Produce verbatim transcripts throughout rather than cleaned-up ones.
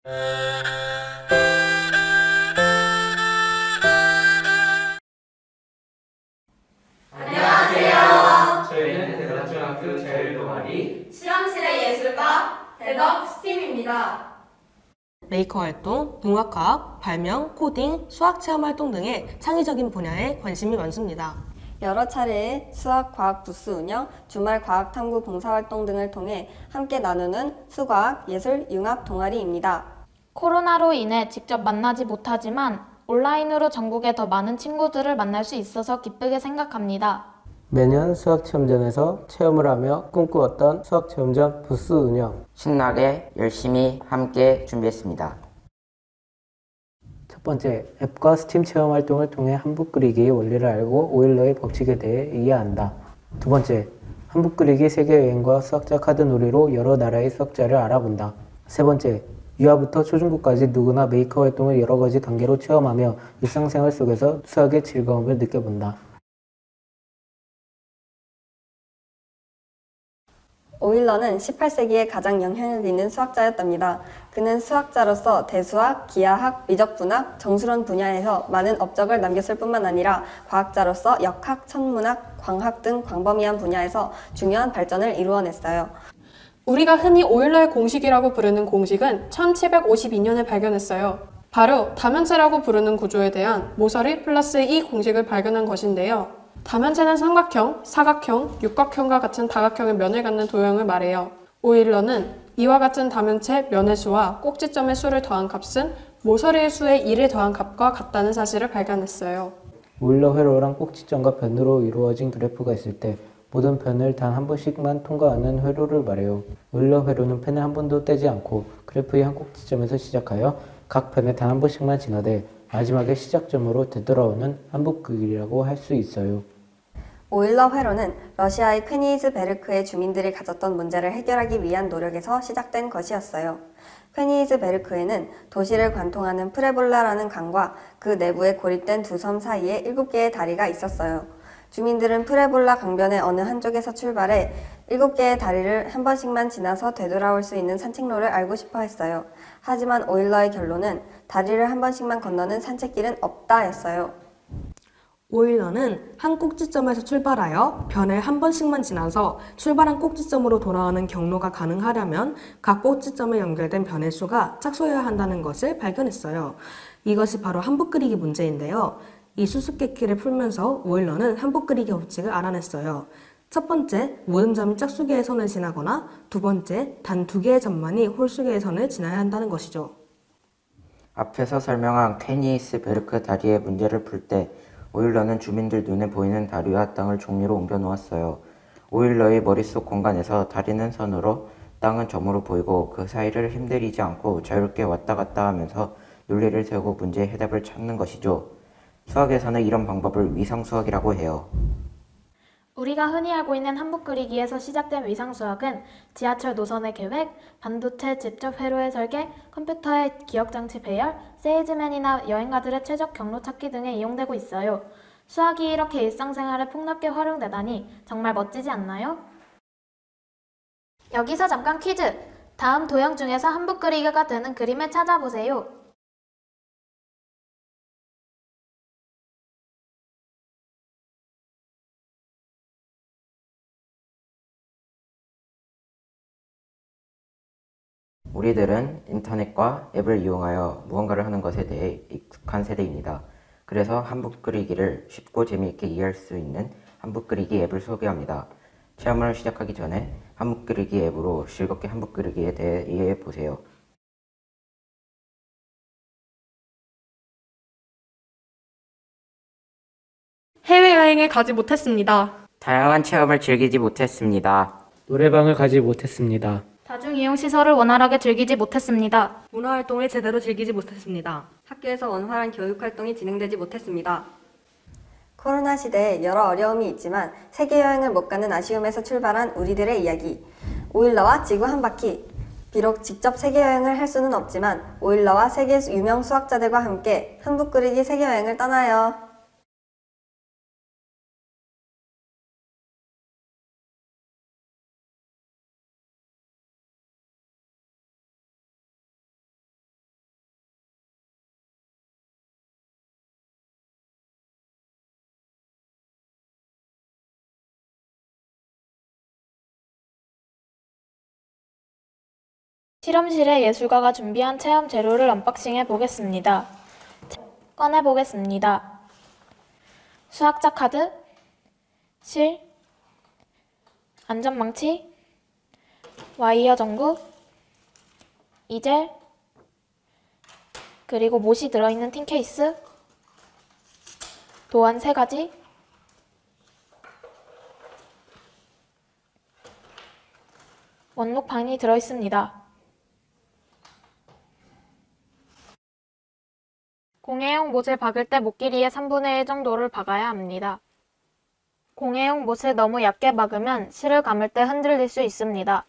안녕하세요. 저희는 대덕중학교 자율동아리 실험실의 예술가 대덕 스팀입니다. 메이커 활동, 동학과학, 발명, 코딩, 수학체험 활동 등의 창의적인 분야에 관심이 많습니다. 여러 차례의 수학, 과학 부스 운영, 주말 과학 탐구 봉사활동 등을 통해 함께 나누는 수과학, 예술, 융합 동아리입니다. 코로나로 인해 직접 만나지 못하지만 온라인으로 전국의 더 많은 친구들을 만날 수 있어서 기쁘게 생각합니다. 매년 수학체험장에서 체험을 하며 꿈꾸었던 수학체험장 부스 운영. 신나게 열심히 함께 준비했습니다. 첫 번째, 앱과 스팀 체험 활동을 통해 한북 그리기의 원리를 알고 오일러의 법칙에 대해 이해한다. 두 번째, 한북 그리기 세계여행과 수학자 카드 놀이로 여러 나라의 수학자를 알아본다. 세 번째, 유아부터 초중고까지 누구나 메이커 활동을 여러 가지 단계로 체험하며 일상생활 속에서 수학의 즐거움을 느껴본다. 오일러는 십팔 세기에 가장 영향력 있는 수학자였답니다. 그는 수학자로서 대수학, 기하학, 미적분학, 정수론 분야에서 많은 업적을 남겼을 뿐만 아니라 과학자로서 역학, 천문학, 광학 등 광범위한 분야에서 중요한 발전을 이루어냈어요. 우리가 흔히 오일러의 공식이라고 부르는 공식은 천칠백오십이 년에 발견했어요. 바로 다면체라고 부르는 구조에 대한 모서리 플러스 이 공식을 발견한 것인데요. 다면체는 삼각형, 사각형, 육각형과 같은 다각형의 면을 갖는 도형을 말해요. 오일러는 이와 같은 다면체 면의 수와 꼭지점의 수를 더한 값은 모서리의 수의 일을 더한 값과 같다는 사실을 발견했어요. 오일러 회로랑 꼭지점과 변으로 이루어진 그래프가 있을 때 모든 변을 단 한 번씩만 통과하는 회로를 말해요. 오일러 회로는 펜을 한 번도 떼지 않고 그래프의 한 꼭지점에서 시작하여 각 편에 단 한 번씩만 지나되 마지막에 시작점으로 되돌아오는 한북그리기라고 할 수 있어요. 오일러 회로는 러시아의 퀘니히즈베르크의 주민들이 가졌던 문제를 해결하기 위한 노력에서 시작된 것이었어요. 퀘니히즈베르크에는 도시를 관통하는 프레볼라라는 강과 그 내부에 고립된 두 섬 사이에 일곱 개의 다리가 있었어요. 주민들은 프레볼라 강변의 어느 한쪽에서 출발해 일곱 개의 다리를 한 번씩만 지나서 되돌아올 수 있는 산책로를 알고 싶어 했어요. 하지만 오일러의 결론은 다리를 한 번씩만 건너는 산책길은 없다 였어요. 오일러는 한 꼭지점에서 출발하여 변을 한 번씩만 지나서 출발한 꼭지점으로 돌아오는 경로가 가능하려면 각 꼭지점에 연결된 변의 수가 짝수여야 한다는 것을 발견했어요. 이것이 바로 한북 그리기 문제인데요. 이 수수께끼를 풀면서 오일러는 한북 그리기 법칙을 알아냈어요. 첫 번째, 모든 점이 짝수개의 선을 지나거나 두 번째, 단 두 개의 점만이 홀수개의 선을 지나야 한다는 것이죠. 앞에서 설명한 퀘니히스베르크 다리의 문제를 풀 때 오일러는 주민들 눈에 보이는 다리와 땅을 종이로 옮겨 놓았어요. 오일러의 머릿속 공간에서 다리는 선으로 땅은 점으로 보이고 그 사이를 힘들이지 않고 자유롭게 왔다 갔다 하면서 논리를 세우고 문제의 해답을 찾는 것이죠. 수학에서는 이런 방법을 위상수학이라고 해요. 우리가 흔히 알고 있는 한북 그리기에서 시작된 위상수학은 지하철 노선의 계획, 반도체 직접 회로의 설계, 컴퓨터의 기억장치 배열, 세일즈맨이나 여행가들의 최적 경로 찾기 등에 이용되고 있어요. 수학이 이렇게 일상생활에 폭넓게 활용되다니 정말 멋지지 않나요? 여기서 잠깐 퀴즈! 다음 도형 중에서 한북 그리기가 되는 그림을 찾아보세요. 우리들은 인터넷과 앱을 이용하여 무언가를 하는 것에 대해 익숙한 세대입니다. 그래서 한북 그리기를 쉽고 재미있게 이해할 수 있는 한북 그리기 앱을 소개합니다. 체험을 시작하기 전에 한북 그리기 앱으로 즐겁게 한북 그리기에 대해 이해해 보세요. 해외여행을 가지 못했습니다. 다양한 체험을 즐기지 못했습니다. 노래방을 가지 못했습니다. 다중이용시설을 원활하게 즐기지 못했습니다. 문화활동을 제대로 즐기지 못했습니다. 학교에서 원활한 교육활동이 진행되지 못했습니다. 코로나 시대에 여러 어려움이 있지만 세계여행을 못 가는 아쉬움에서 출발한 우리들의 이야기. 오일러와 지구 한 바퀴. 비록 직접 세계여행을 할 수는 없지만 오일러와 세계 유명 수학자들과 함께 한북 그리기 세계여행을 떠나요. 실험실에 예술가가 준비한 체험 재료를 언박싱해 보겠습니다. 꺼내 보겠습니다. 수학자 카드, 실, 안전망치, 와이어 전구, 이젤, 그리고 못이 들어있는 틴 케이스, 도안 세 가지, 원목판이 들어있습니다. 공예용 못을 박을 때 못 길이의 삼분의 일 정도를 박아야 합니다. 공예용 못을 너무 얇게 박으면 실을 감을 때 흔들릴 수 있습니다.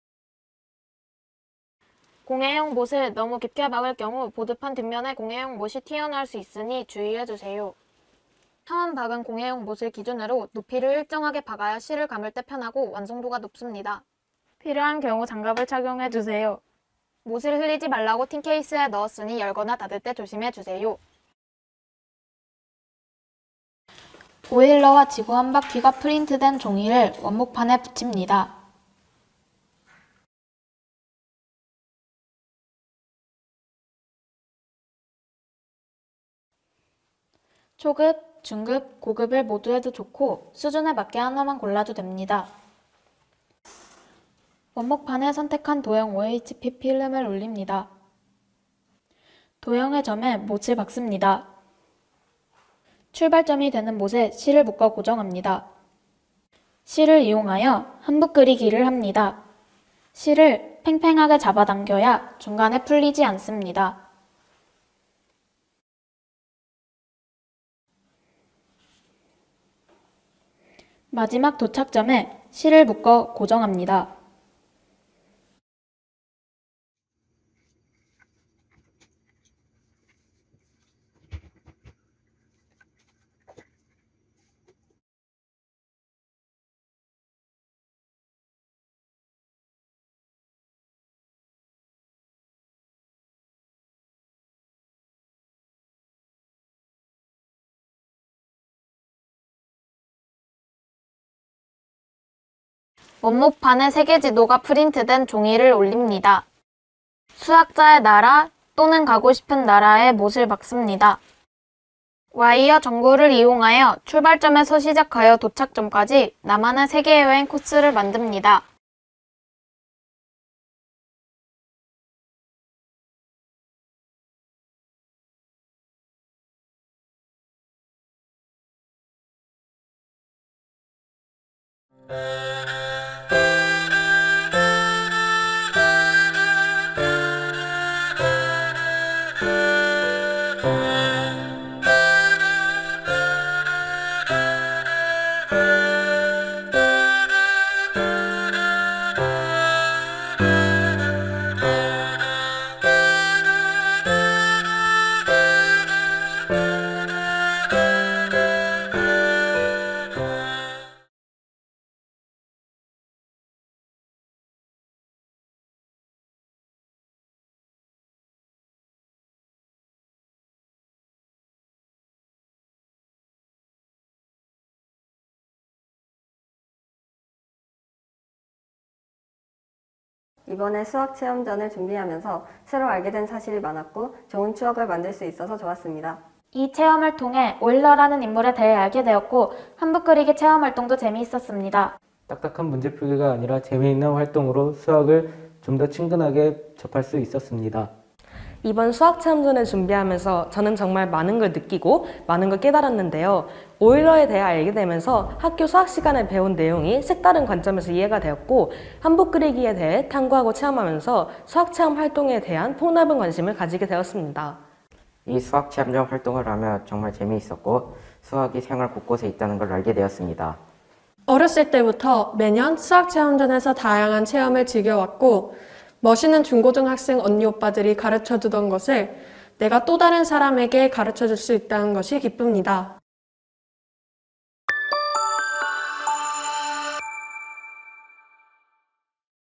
공예용 못을 너무 깊게 박을 경우 보드판 뒷면에 공예용 못이 튀어나올 수 있으니 주의해주세요. 처음 박은 공예용 못을 기준으로 높이를 일정하게 박아야 실을 감을 때 편하고 완성도가 높습니다. 필요한 경우 장갑을 착용해주세요. 못을 흘리지 말라고 틴 케이스에 넣었으니 열거나 닫을 때 조심해주세요. 오일러와 지구 한 바퀴가 프린트된 종이를 원목판에 붙입니다. 초급, 중급, 고급을 모두 해도 좋고 수준에 맞게 하나만 골라도 됩니다. 원목판에 선택한 도형 오에이치피 필름을 올립니다. 도형의 점에 못을 박습니다. 출발점이 되는 못에 실을 묶어 고정합니다. 실을 이용하여 한붓 그리기를 합니다. 실을 팽팽하게 잡아당겨야 중간에 풀리지 않습니다. 마지막 도착점에 실을 묶어 고정합니다. 원목판에 세계지도가 프린트된 종이를 올립니다. 수학자의 나라 또는 가고 싶은 나라에 못을 박습니다. 와이어 전구를 이용하여 출발점에서 시작하여 도착점까지 나만의 세계여행 코스를 만듭니다. 이번에 수학 체험전을 준비하면서 새로 알게 된 사실이 많았고 좋은 추억을 만들 수 있어서 좋았습니다. 이 체험을 통해 오일러라는 인물에 대해 알게 되었고 한붓 그리기 체험 활동도 재미있었습니다. 딱딱한 문제 풀기가 아니라 재미있는 활동으로 수학을 좀 더 친근하게 접할 수 있었습니다. 이번 수학 체험전을 준비하면서 저는 정말 많은 걸 느끼고 많은 걸 깨달았는데요. 오일러에 대해 알게 되면서 학교 수학 시간에 배운 내용이 색다른 관점에서 이해가 되었고 한붓 그리기에 대해 탐구하고 체험하면서 수학 체험 활동에 대한 폭넓은 관심을 가지게 되었습니다. 이 수학 체험전 활동을 하며 정말 재미있었고 수학이 생활 곳곳에 있다는 걸 알게 되었습니다. 어렸을 때부터 매년 수학 체험전에서 다양한 체험을 즐겨왔고 멋있는 중고등학생 언니 오빠들이 가르쳐주던 것을 내가 또 다른 사람에게 가르쳐줄 수 있다는 것이 기쁩니다.